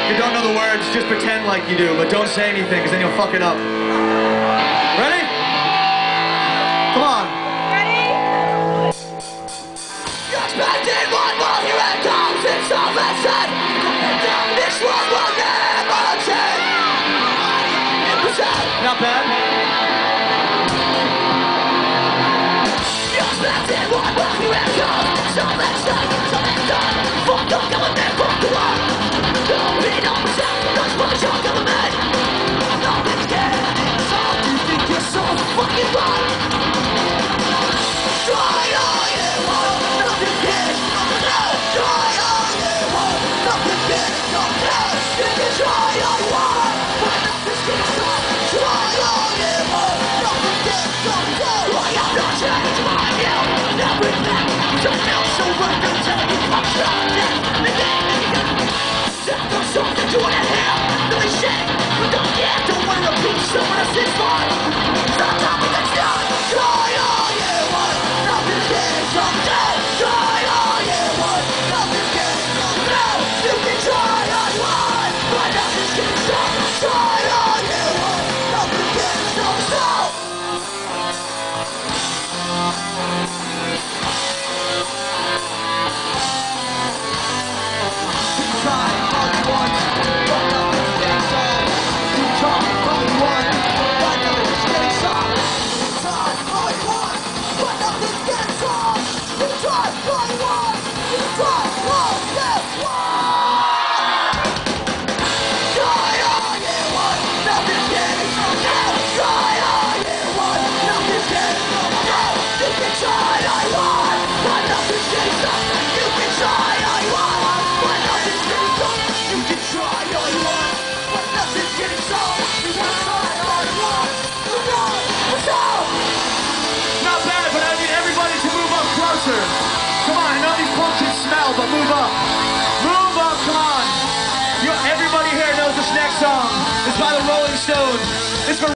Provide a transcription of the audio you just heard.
you don't know the words, just pretend like you do, but don't say anything, because then you'll fuck it up. Ready? Come on. Ready? You're expecting one more, here it comes, it's all lesson. This one will never change. Not bad.